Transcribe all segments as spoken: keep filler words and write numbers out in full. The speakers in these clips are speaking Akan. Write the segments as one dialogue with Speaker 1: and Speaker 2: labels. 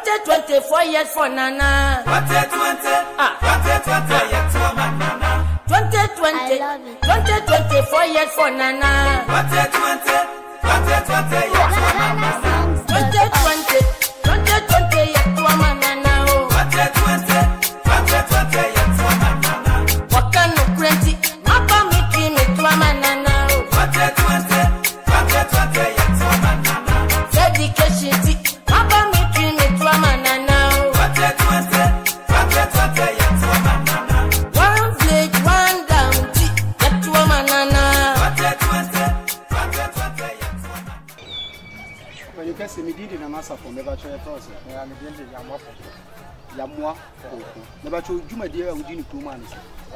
Speaker 1: twenty twenty-four years for Nana.
Speaker 2: twenty twenty, ah, twenty twenty years for Nana.
Speaker 1: twenty twenty, twenty twenty-four years for Nana.
Speaker 2: twenty twenty, twenty twenty years for Nana.
Speaker 1: twenty twenty, twenty twenty years for Nana.
Speaker 2: twenty twenty, twenty twenty years for Nana.
Speaker 1: What can no crazy? Papa me dream it to a manana.
Speaker 2: twenty twenty, twenty twenty years for Nana.
Speaker 1: Dedication, Papa me dream it to a manana.
Speaker 2: twenty twenty, twenty twenty years for Nana.
Speaker 1: One village, one down, get to a manana.
Speaker 2: twenty twenty, twenty twenty years for Nana.
Speaker 3: When you can see me, did in a master from never try a process. I am a danger, Yamwa. Yamwa, never told you, my dear, we didn't two months.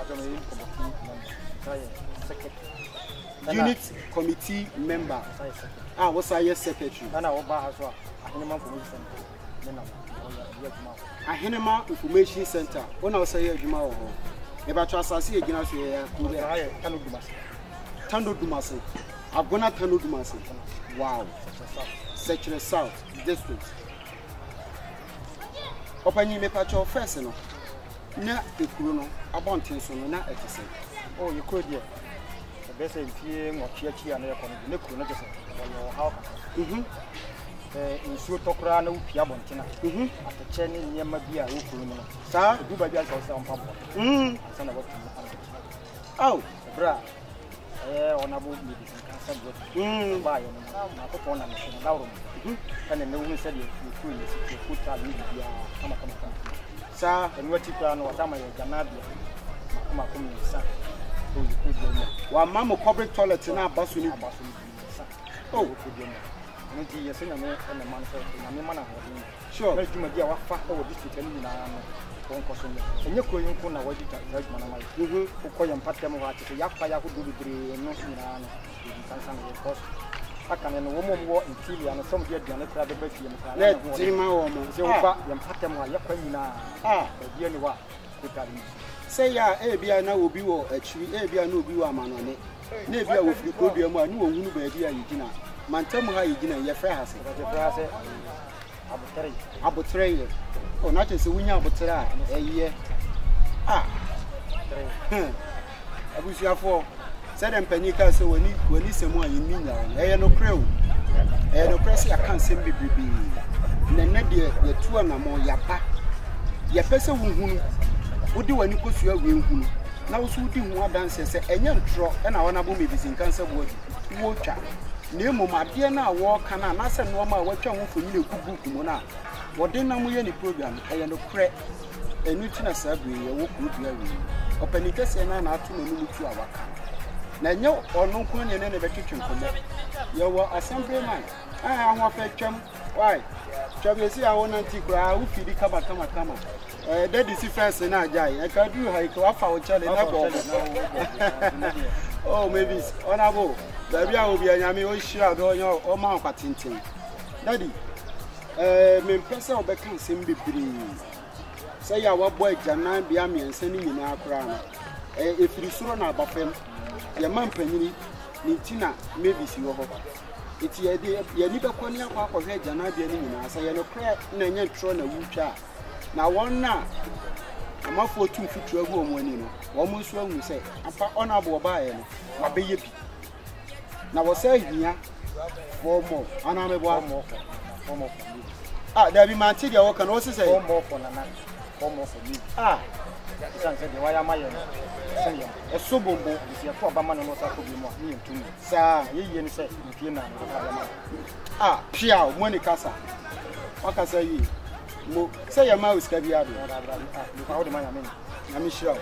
Speaker 3: Unit committee member. Ah, was I yes secretary? And I will buy as well. A Henema Information Center. When I was a year, Juma, never trust I see again. I say, Tando Dumasi. I'm gonna Tando Dumasi. Wow. Sekyere South District. Open you make a choice first, no. Na the Kuno, a bounty so na at the same. Oh, you could, yeah. The best in fearing or Chiachi and the Kuno, how. Hm. In Sutokra, no Piabontina. Hm. At the Chenny near Mabia, Ukuno. Sir, do by the on Papa. Hm. Son of what? Oh, bra. Eh, on a book meeting. Hm. Buy on a phone and a loud. And then the woman said, you put out media. Come on, come on. Sir, and what you plan was I'm a Ganabia. Come on, come son. So you could do one mamma public toilet in our bus. Oh, could you know? Yes, and a man and a man for a man. Sure, let's do my dear, what far over this in one question. And you're going to know what you can judge my life. You will call him Patam, Yapaya who do the green, no, and cost. I can a woman walk in Tilly and some get the other baby and let Zima woman. So, and Patam, Yapana. Ah, the only one. Say, ya, Abia now will be a tree, Abia no be a man on it. Navia with the Cobia, one who will be a dear Eugenia. Mantamu, Eugenia, your fair has it. I betray you. Oh, not just a winner, but a year. Ah, I wish you are for. Said and Penica, so when you listen more in Mina, I am no crow. I am no press, I can't send me baby. Nenadia, the two and more yapa. Your person who would do when you put your wing. Now, so do more dances, a young trot, and I want to be Mavis Nkansah word. Water. Nemo, my dear, now walk and I said, no more what you want for you, Kumona. What then I'm any program, I am no crack. A new tina survey, a walk with your ring. Open it and I not to move to our camp. Now, no, or no coin in any kitchen for me. You were assemblyman. I am a fair chum. Why? Shall we see I want to cry? Who feed the cover, come, come. That is the first and I die. I can't do how you go up our challenge. Oh, maybe it's honorable. Baby, I will be a yammy or shroud or your or mount patinting. Daddy, eh, me person of the can seem be free. Say, our boy Janan Biami and sending in our crown. If you saw now, Buffem, your man penny, Nitina, maybe see your hope. It's your idea, you need a corner of head Janan Biani, I say, no crack, and you're trying to woo. Now, one now, I'm off for two feet to a room when you know. Almost when we say, I'm honorable by my baby. Now, I say here, four more, and I'm a one more. Ah, there be my tea, I can also say, four more for Nana, four more for me. Ah, that's why am I a sober boy is your poor man and what I could be more near to me. Sir, you say, if you know, ah, Pia, Monica, what can I say? Say your mouse can be out. How do I mean? I'm sure.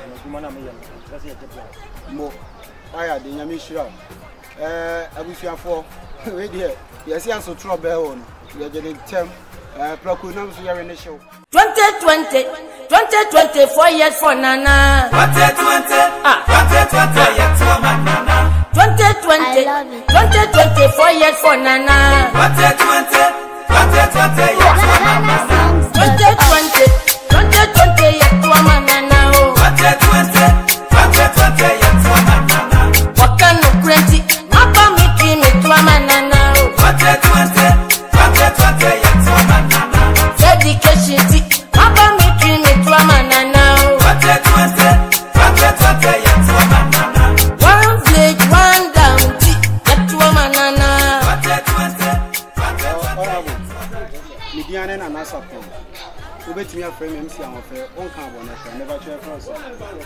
Speaker 3: More. I had the Yami sure. Eh, I wish you are for. Wait here. Yes, yes, so trouble. You're getting ten. Uh, Procunums, we are in the show.
Speaker 1: twenty twenty, twenty twenty-four years for Nana.
Speaker 2: twenty twenty, ah, twenty twenty years for Nana.
Speaker 1: twenty twenty, twenty twenty-four years for Nana.
Speaker 2: twenty twenty, twenty twenty years for Nana.
Speaker 1: twenty twenty, twenty twenty years for Nana.
Speaker 2: twenty twenty, twenty twenty years for Nana.
Speaker 1: What can you crazy? Papa me dream it to a manana.
Speaker 2: twenty twenty, twenty twenty years for Nana.
Speaker 1: education. Papa me dream me to a man now.
Speaker 2: Twenty twenty, twenty twenty, yet to a man.
Speaker 1: One village, one county, yet to a man now.
Speaker 2: Twenty twenty, twenty twenty.
Speaker 3: Median and Nasa Pom. We bet me a friend M C and affair, on carbon, never try for us.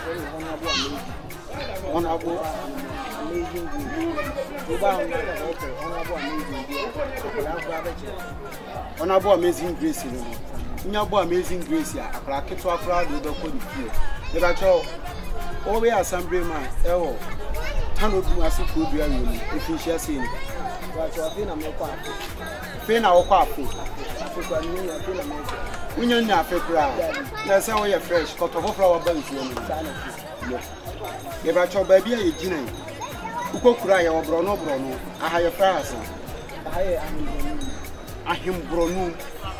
Speaker 3: Honorable, amazing, honorable, amazing grace. Honorable, amazing grace. A bracket to a crowd with the code here. Never tell. All we are some brave man. Oh, Tano do as if we be if you shall see. Fain our coffee. We know nothing. That's how we are fresh. Cut off our bones. If I told baby a dinner, who could cry or Bruno Bruno, I have a fast. I him Bruno.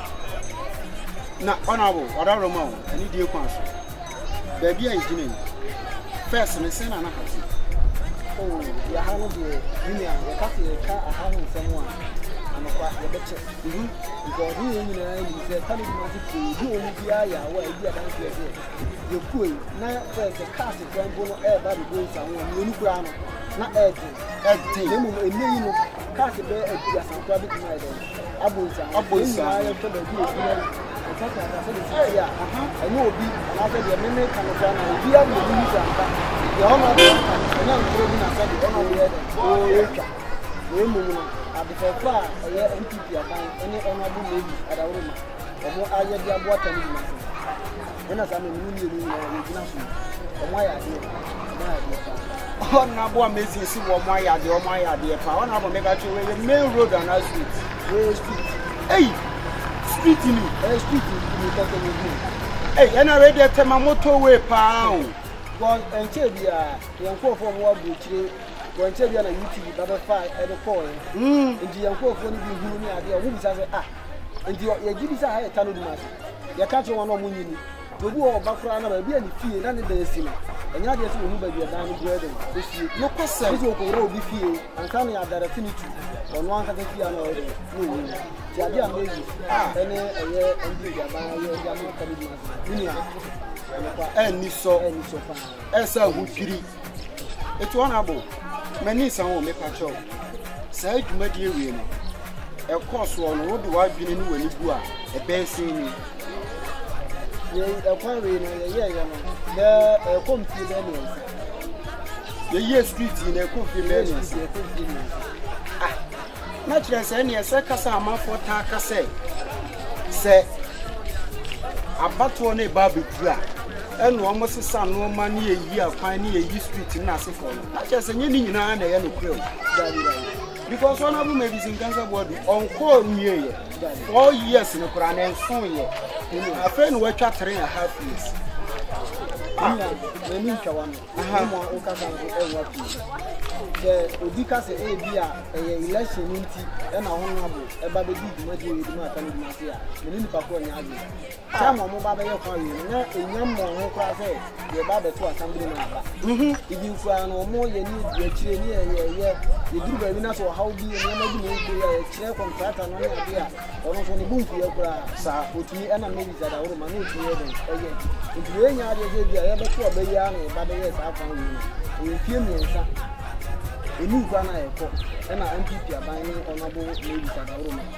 Speaker 3: Not honorable, whatever more, I need your counsel. Baby a dinner. First, and the same and a half. Oh, you have no dear, you know, a coffee, a car, a house, someone. I'm a quite a better. Because he is a funny magic, you only be a way, you could now first a cast of one bone air by the goals and one new ground, not editing. Editing, a million cast a bear at the Sankrabic night. Abus, Abus, I am told you. I know be after the amendment can have the the honor and I'm trading as the honor oh, I before far a year M P P any honorable lady at our room. Or I get the water in my when I'm a million international. Why are you? Honorable amazing, see what my idea or my idea. Honorable make a main road and our street. Where street? Hey! Street in me, a street in you talking with me. Hey, and I read that my motorway pound. Well, and tell you, young folk from what we trade, when tell you on a YouTube, number five at the point. Hm, and the young folk only be who near the women say, ah, and you give us a high tunnel mass. You can't one on winning. The war background will be any fear, none of the cinema. And you just remember your diamond bread. No question, this will be fear, and coming at that affinity. On one can see another. The idea amazing. Ah, and a year and bigger by your young comedian. And you saw any so far. As a good pity. It's honorable. Many some will make a job. Say to Median. Of course, one will be wiping in when you go a bear seeing. The quarry, the confidence. The year street in a confidence. Ah, naturally, any a circus amount for Taka say. Say, a battle on a barbecue. And one must say, no money a year, finding a year street in Nassau. Not just a new in an yellow crew. Because one of them is in Kansas body on call near four years in the Quran and so year. A friend worked at three and a half years. The Ninka one, the Udicas A B A election and a honorable, a baby did with Martin Masia, the Ninka Yagi. Some of Mobile Coin, a young one class A, the Baba to assembly. If you find no more, you need your chain here, you do very nice or how be a chair contract and no idea, or not only boom for your class, put me and maybe that I will manage to again. If you ain't idea, I ever saw a baby, but yes, I found you. In few minutes, a new granite and an M P P are buying honorable ladies at the room.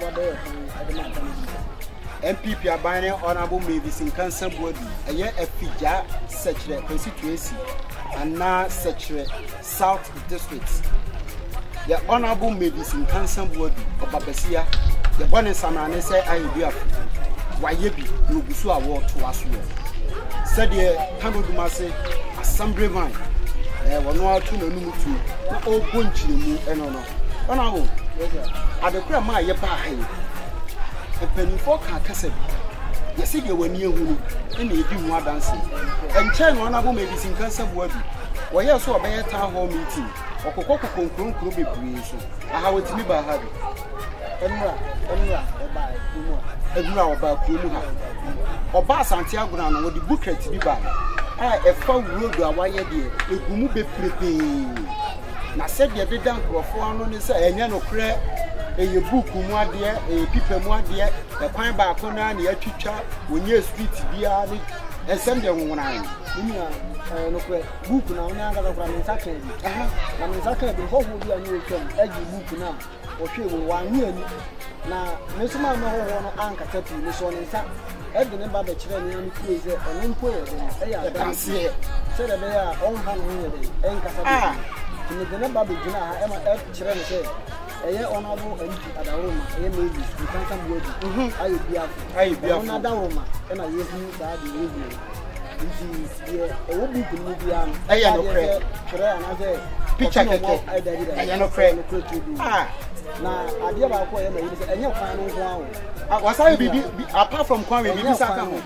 Speaker 3: M P P are buying honorable Mavis Nkansah body, a year Afigya, Sekyere Constituency, and now Sekyere South District. The honorable Mavis Nkansah body of Babesia, the one in Samane say I will be up. Why ye be no Busu award to us. Said the Hon.Mavis Assembly man. Eh, one or two no two. Na all bunch you and no. Honorable, at the grandma ye pay. A penny for Cacassette. You see, you were near who and you do more dancing. And China honorable Mavis Nkansah body. Why you saw a better town hall meeting or Coco Concron could be creation. I have it to me by having. Emra, Emra, by Emra about Puma. Or Bar Santiago with the booklet to be by. I a foul road to a wire dear, a gumu be prepared. Now said the other dunk of one on his and no crack. a book mu ade a pipa mu ade e kwan ba ko na na ya twitwa wonye street bia ni esem de wonwan ni eh no kwe book na ona anga kwa mensa kan bi aha na mensa kan bi ho ho bia ni o twam agi book na o hwe wo wan ani na mesuma ma ho ho no anka tapi ni so ni sa e de ne ba be kire ni ani kue ze eno mpo ye de e ya da se se de be ya on ha no ye de en kasa bi ni de ne ba be gina ha e ma e kire ni se eye honorable anti adaroma eye Mavis Nkansah bodi ayo biafo ayo biafo ona adaroma e na yehu da de yehu nti ye e wo book ni bia no eye no kre kre anaze picture keke eye no kre ah na ade ba ko ye ma yi se enye kwan no ho awo wasa bibi apart from kwan we bibi saka ho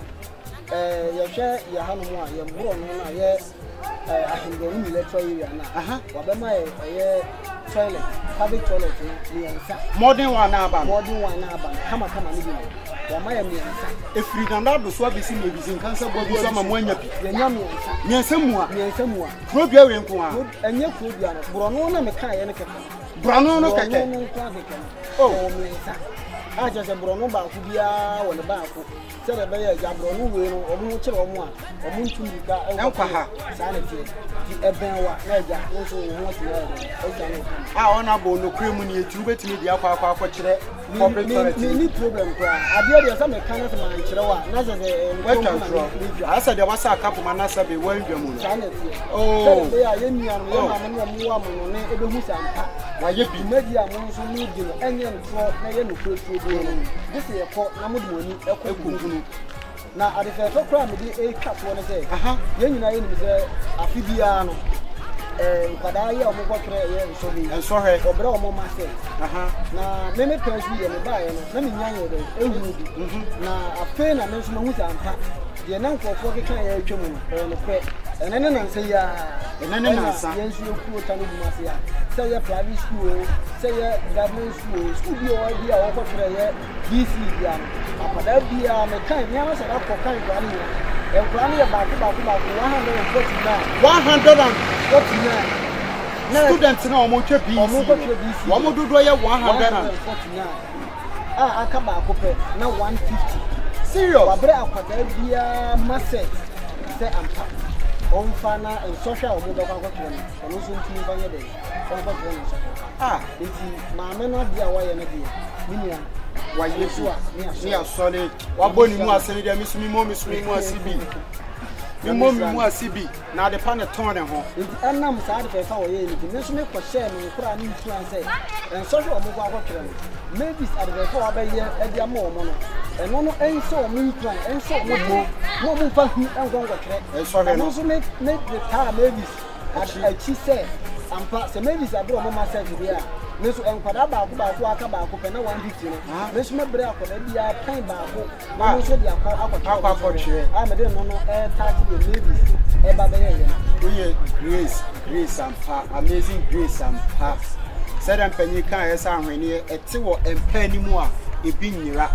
Speaker 3: eh ye hwe ye ha no mo a ye mboro no na ye eh ahindoro ni electoral area na aha wabema ye toilet public toilet ni yansa modern one na aba modern one na aba kama kama ni bi no wama ya miyansa e freedom da do so abisi Mavis Nkansah bodi so ma mo anya pi ya nya miyansa miyansa mu a miyansa mu a probia we nko a enye probia no bro no na me kan ye ne keke bro no no keke no kwa keke oh miyansa a je se bro no ba ku bia wo ne ba ku se de be ya ja bro no we no omo kire omo a omo ntumi ka enkwa ha sa na tie di eben wa na ja wo so wo ho tie o ja no ah ona bo no kremu ni etu betimi di akwa akwa akwa kire public toilet ni problem kwa ade de some kan na ma kire wa na ze de ngwa asa de wasa akapo ma na sabe wan dwa mu no oh se ya ye nua no ye ma no mu wa mu no ne ebe hu sampa wa ye bi media mo so ni di no enye ntro na ye no kwetu do no this ye ko na mo de moni ekokunu na ade fe to kra me di e kapo ne se aha ye nyina ye ni se Afigya no eh kada ye o mo kwere ye so bi en so he obra o mo ma se aha na me me pensu ye me ba ye no na me nyanye de ehu bi na afe na me so ma hu sampa de na nkofo ke kan ye atwemu no eh no kwe enene na nse ya enene na nsa ye nsu ku ta no bi ma se ya se ye private school se ye government school school bi o bi a o kwere ye D C bia no apada bia me kan nya ma se da ko kan kwa ni e kwa ni ba ku ba ku ba ku one hundred forty-nine one hundred forty-nine students na omo twa B C omo dodo ye one hundred forty-nine ah aka ba ko pe na one fifty serious wabre akwata bia maset se ampa on fana en social omo do kwa kwa no so ntimi banye de on kwa kwa no ah enti ma me no dia wa ye na dia minia wa yesu a ni asole wa boni mu asene dia misumi mo misumi mu asibi mi mo mi mu asibi na de pa ne ton ne ho enam sa de pe fa wo ye ni me so me ko share me kura ni influence en social omo kwa kwa kire Mavis advert for abaye e dia mo mo no eno no enso mo influence enso mo mo mo mo fa hu engon kwa kire e so no so me me the tar Mavis a chi say ampa se Mavis abro mo ma say bia me so enkwada ba ko ba ko aka ba ko pe na one fifty no me so me bre akoda bia kan ba ko mo so dia ko akwa akwa kire a me de no no e thirty the Mavis e ba be ye we grace grace ampa amazing grace ampa said and penny can yes ahwene ete wo empa ni mu a ebi nyira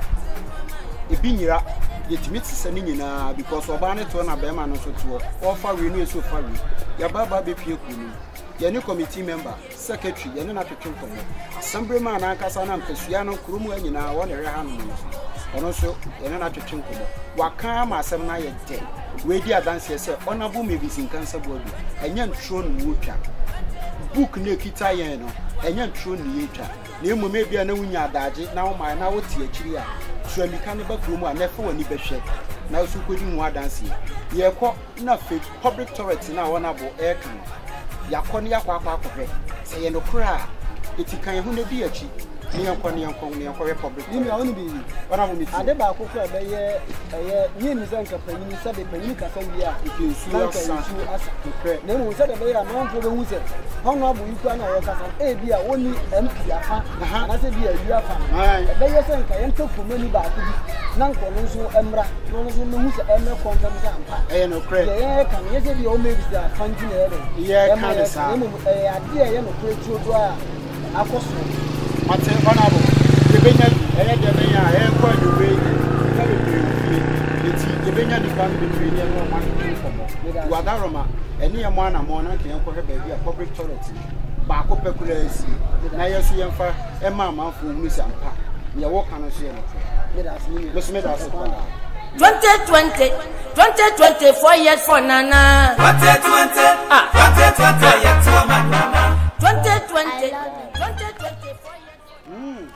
Speaker 3: ebi nyira yetimi tse ni nyina because oba ne to na be ma no so to offer we no so far we ya baba be pie kunu ya ni committee member secretary ya ni na twetwe komo assembly man na kasa na mpasua no kromu anyina wo ne re ha no ono so ya ni na twetwe komo waka ma asem na ye de we di adanse se Hon.Mavis Mavis Nkansah bodi enya ntro no wotwa book ne kita yen no enya ntro ne yetwa na emome bia na wunya adaje na wo man na wote akiri a tuamika ne ba kromu a na fa wani behwe na so kodi mu adanse ye kɔ na fake public toilet na wona bo air can yakɔ ne yakɔ akɔ akɔhwɛ sɛ ye no kra etikan hu na bi achi ni yankɔ ni yankɔ ni yankɔ public ni mi a woni bi wana mo mi ade ba akɔkɔ ebe ye eye ni mi zan ka panyin sɛ de panyin ka sɛ wi a ikensu asa kre na mo sɛ de be ya na onfo be hu sɛ hono abu yiku na wo kasa e bi a woni M P afa na sɛ bi a wi afa ebe ye sɛ nka yenta komani ba akɔ bi na nkɔ no so emra no no so no hu sɛ eme konfam sɛ ampa eye no kre ye kan ye sɛ bi o Mavis da fanti na ye de ye kan sa e mo e ade ye no kre tuo do a akɔso ate honorable de benya eye de benya e kwa de we ka be pre eti de benya di kan be pre ne no ma ni komo wadaroma eni e mo ana mo na ke enko he ba bi a public toilet ba ko peculiar si na yesu yemfa e ma manfo hu sampa ye wo kan so ye no me das
Speaker 1: twenty twenty twenty twenty-four years for Nana.
Speaker 2: twenty twenty ah twenty twenty yet for Nana.
Speaker 1: twenty twenty twenty twenty-four years.
Speaker 3: Mm.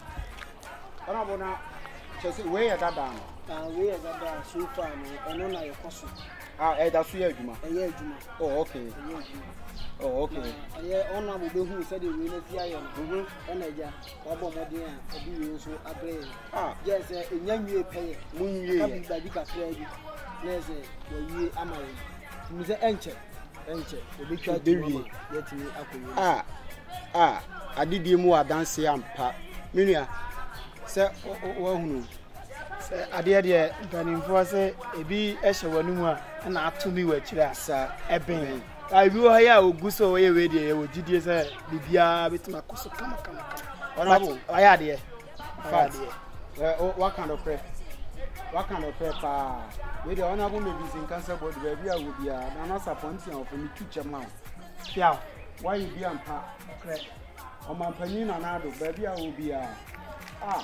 Speaker 3: Ona bona chese we ya dada no.
Speaker 4: Ah we ya dada so far no eno na ye koso.
Speaker 3: Ah e da so ye adwuma.
Speaker 4: E ye adwuma.
Speaker 3: Oh okay. Oh okay.
Speaker 4: Ye ona mo be hu se de we na fi aye no. Mhm. Ona ja wa bo modin a obi we so abre. Ah yes enya nwie peye.
Speaker 3: Munwie.
Speaker 4: Ka bi ba bi ka fra bi. Na se we wie amaye. Mi se enche. Enche. Obi twa dewie. Yetimi akoyi.
Speaker 3: Ah. Ah, adidie mu adanse ampa. Menua se wo hunu.
Speaker 5: Se ade de ganimfo se ebi ehye wanu a na atumi wachira
Speaker 3: Sa
Speaker 5: eben. Abi wo ya oguso we we de ye wogidie se bibia betima koso kama kama kama.
Speaker 3: Honorable,
Speaker 5: aya de.
Speaker 3: Fact. Uh, what kind of prayer? What kind of prayer? Pa, we the Hon.Mavis Nkansah board where we are will be a nana sapponti of me teacher man.
Speaker 5: Pia,
Speaker 3: Why you be and pa?
Speaker 5: correct.
Speaker 3: On my penina nado, baby, I will be a ah,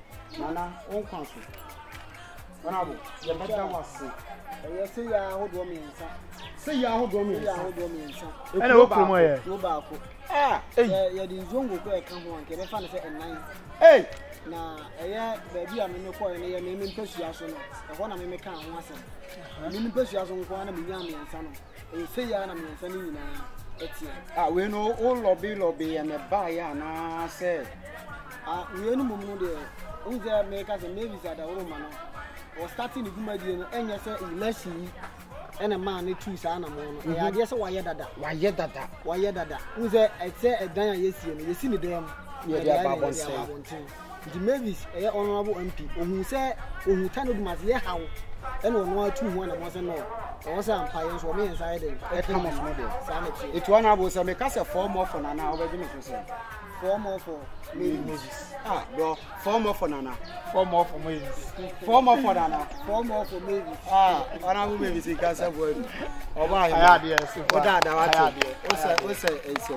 Speaker 3: nana, on council. Honorable, your mother was sick.
Speaker 4: Ye se ya hodo mi nsa.
Speaker 3: Say ya hold on me.
Speaker 4: Ya hodo mi nsa.
Speaker 5: Ana wo promo ye.
Speaker 4: Wo ba ko.
Speaker 3: Ah,
Speaker 4: Ye ye di zongo ko e kan ho anke be fa ne se enan.
Speaker 3: hey,
Speaker 4: Na eye baabi a me me ko ne ye me me mpasua so no. E ho na me me kan ho asem. Me me mpasua so nko na me nya me nsa no. E se ya na me nsa ni nyina etie.
Speaker 3: ah, we know all lobby lobby and a buy na say.
Speaker 4: Ah, we no mumu de. Unze me ka se Mavis adaworo ma no. O starting the gumadi no enye se election ena man ne two sa na mo no. Ya de se wa ye dada.
Speaker 3: Why ye dada?
Speaker 4: Wa ye dada. Unze etse edan a yesie no. Yesi ni dem.
Speaker 3: Ye dia babon say.
Speaker 4: The Mavis eh honorable M P ohun se ohun tano du mas ye hawo ena ono atu hu na mo se no o se ampa ye so me inside dem
Speaker 3: E come of no there.
Speaker 4: sa na tie
Speaker 3: It one about say make us a four more for nana over me to say.
Speaker 4: four more for Mavis
Speaker 3: Ah, bro, four more for nana.
Speaker 5: Four more for me.
Speaker 3: Four more for nana.
Speaker 4: four more for Mavis
Speaker 3: Ah, Hon.Mavis Nkansah boy. Oba
Speaker 5: Aya
Speaker 3: here.
Speaker 5: de so.
Speaker 3: O da da wa
Speaker 5: Aya
Speaker 3: to.
Speaker 5: de.
Speaker 3: O say o say e say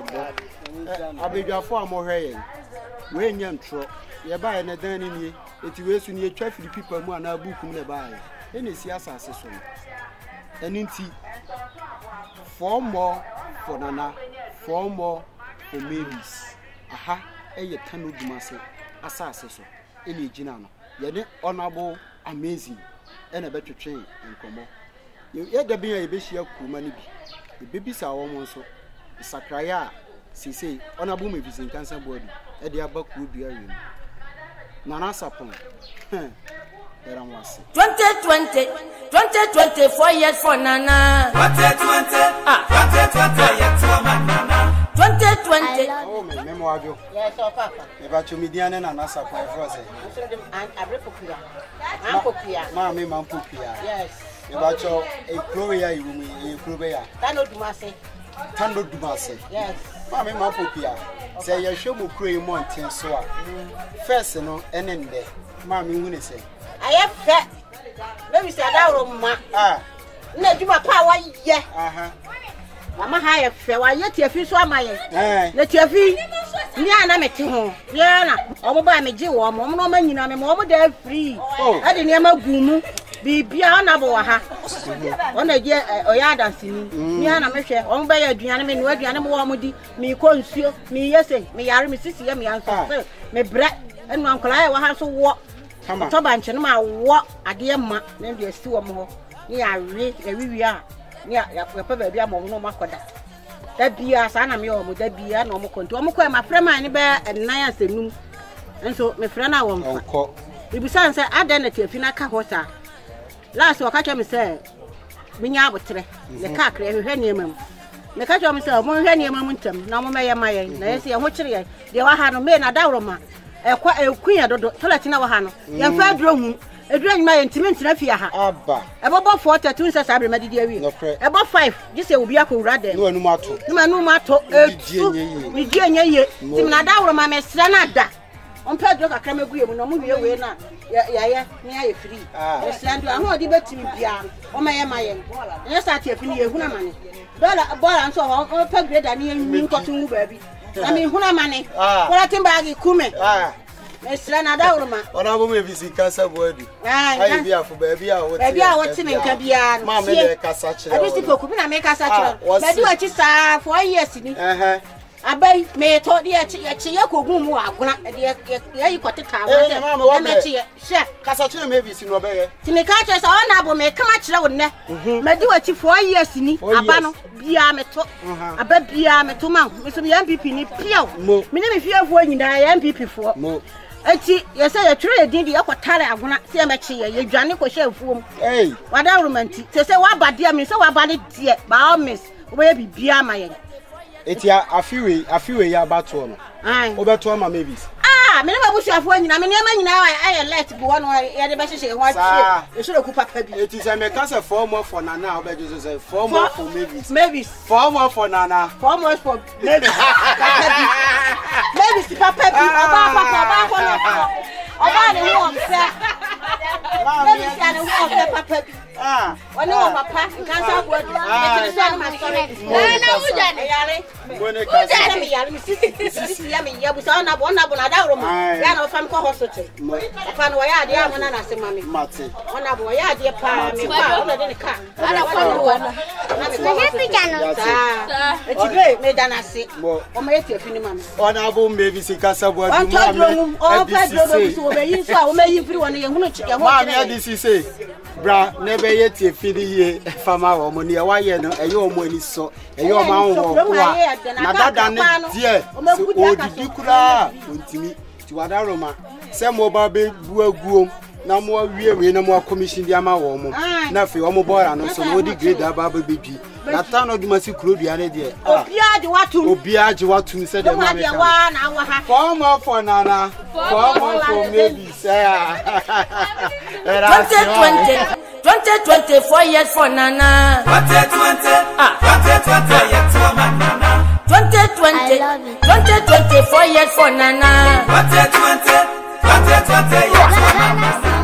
Speaker 3: bo. Abedwafo amohwe yen. We nya ntro. Ye ba ye na dan ni nie. Eti we su ni etwa firi people mu ana bukum na ba ye. E na si asase so no. Eni nti four more for nana, four more for Mavis. Aha, e ye tanu dumase asase so. E na ejina no. Ye ne honorable amazing. E na betwetwe nkomo. Ye da bia ye be hia kuma ni bi. E be bisa wo mo so. Sakraya sisi Hon.Mavis Nkansah board e de abaku dua wi. Nana sapon. Era mwasi.
Speaker 1: twenty twenty twenty twenty-four years for Nana.
Speaker 2: twenty twenty ah twenty twenty yet for Nana.
Speaker 1: twenty twenty.
Speaker 3: Oh me memo ajo.
Speaker 6: Yes, oh papa.
Speaker 3: E ba chomidian na Nana sapon e fro se.
Speaker 6: So them and abrepopia. Ampopia.
Speaker 3: Ma me man popia.
Speaker 6: Yes.
Speaker 3: E ba cho e kro ya iwu mi e kro be ya.
Speaker 6: Tano dumase.
Speaker 3: Tando dumase.
Speaker 6: Yes.
Speaker 3: Ma me man popia. Se ye hwe mo kro yi monten so a. First no enende. Ma me hu ne se.
Speaker 6: Aye fe. Maybe say adawro ma.
Speaker 3: Ah.
Speaker 6: Na djuma pa wa ye.
Speaker 3: Aha.
Speaker 6: Mama ha ye fe wa ye tiafi so amaye.
Speaker 3: Eh.
Speaker 6: Na tiafi. Ni ana mete ho. Ye na. Omo ba me gi wo mo no ma nyina me mo mo da free.
Speaker 3: Oh.
Speaker 6: Ade ne ma gumu. Bibia na bo wa ha. Ona je oya dansini. Ni ana me hwe. Omo ba ye aduane me no aduane mo wo mo di. Me ko nsuo, me yese, me yare me sisi ye me anso. Me bre. Enu ankola ye wa ha so wo.
Speaker 3: Come on.
Speaker 6: To banche no ma wo ade ma na de asi wo mo ho. Ni ya we ewiwi a. Ni ya ya pa ba bia mo no makoda. Da bia sa na me wo mo da bia na mo konto. Mo ko ma frema ni be enan asenum. Enso me frena wo mfa.
Speaker 3: Onko.
Speaker 6: Ibisan se adan na tiafi na ka hota. Last o ka che me se binya abotre. Le ka kra hwehwe ne mam. Me ka che me se mo hwehwe ne mam ntam na mo meye maye. Na yesi ye ho kire ye. De wa ha no me na dawro ma. Ekwa ekunya dodo toilet na wa ha no. Ye fa aduro hu. Eduro nyima ye ntimi ntina fi ha.
Speaker 3: Aba.
Speaker 6: Ebobo four thirty nsa sabre madidi awi. Ebo five gise obi akowura de.
Speaker 3: No anu mato.
Speaker 6: No anu mato. Etu. Mi di enye ye. Tim na dawro ma me sra na da. Ompa aduro kakra megu ye mu no mo wie we na. Ya ya ni aye free. E sra ndu aho odi betimi bia. O ma ye ma ye. Ye start ye fi ni ye hu na mane. Dollar dollar nso o pa grade ani mi nkoto ngu ba bi. I mean, who am I?
Speaker 3: Ah.
Speaker 6: What I think bag kume.
Speaker 3: Ah.
Speaker 6: Mister Nadaurma.
Speaker 3: Hon.Mavis Nkansah word.
Speaker 6: Ah,
Speaker 3: be for baby.
Speaker 6: Baby, I want to make a beer.
Speaker 3: Mamma, make a such a.
Speaker 6: I wish you could make us such a.
Speaker 3: Was
Speaker 6: I do what you saw for years.
Speaker 3: Uh huh.
Speaker 6: I bet me told the Chiaco Gumu. Yeah, you got the car.
Speaker 3: Mamma, what
Speaker 6: makes you? Chef,
Speaker 3: Cassatune maybe in no bear.
Speaker 6: Tinika's honorable make come much low. May do what you for years in Abano, Biameto, a bed Biametuma, Mister M P P, Pio. Many if you have one I M P P for. Eti you say you trade di the upper tare agona say mechi ye dwane ko share fuom eh wada romanti say say wa bade am say wa bade die ba miss we bibia ma ye
Speaker 3: eti afiwe afiwe ya bato no
Speaker 6: ai
Speaker 3: obeto Hon.Mavis
Speaker 6: ah me na busu afo nyina me nema nyina aye let go one ye de be hye ho atie e so ku papa bi
Speaker 3: eti say me ka say four more for nana obejo say four more for Mavis
Speaker 6: Mavis
Speaker 3: four more for nana
Speaker 6: four more for Mavis Mavis papa bi oba papa oba ko no oba de ho se Mavis ya de ho se papa bi ah one no papa Nkansah body e ti say ma sorry na na wuja ne yare
Speaker 3: Bone ka
Speaker 6: say me yare mi sisi sisi ya me ya bu sa na bo na bo na da ro ya na fam ko hospital papa no ya de amona na se mami
Speaker 3: mate
Speaker 6: ona bo ya de pa me pa ona de ne ka ana kwa no na me ko Afigya no sa e ti be me da na se o ma yeti afini mami
Speaker 3: Hon.Mavis Nkansah body
Speaker 6: o to dro mu o pa dro do so o be yin so a o me yin free wona ye hunu ye ho
Speaker 3: ma me adisi say bra never yet a fidi fama or money, why you know, a yo money so, a yo man or not than dear, or did you cry to me to Adaroma? Some mobile boo, no more weary, no more commission, the amount woman, nothing, or more, and so no degrade that baby. That town of the Massy Club, the idea. Oh, yeah, what to be at what to say the one hour. Four more for Nana, four more for Mavis.
Speaker 1: twenty twenty, twenty twenty-four years for Nana.
Speaker 2: twenty twenty, twenty twenty years for Nana.
Speaker 1: twenty twenty, twenty twenty-four years for Nana.
Speaker 2: twenty twenty, twenty twenty years for Nana.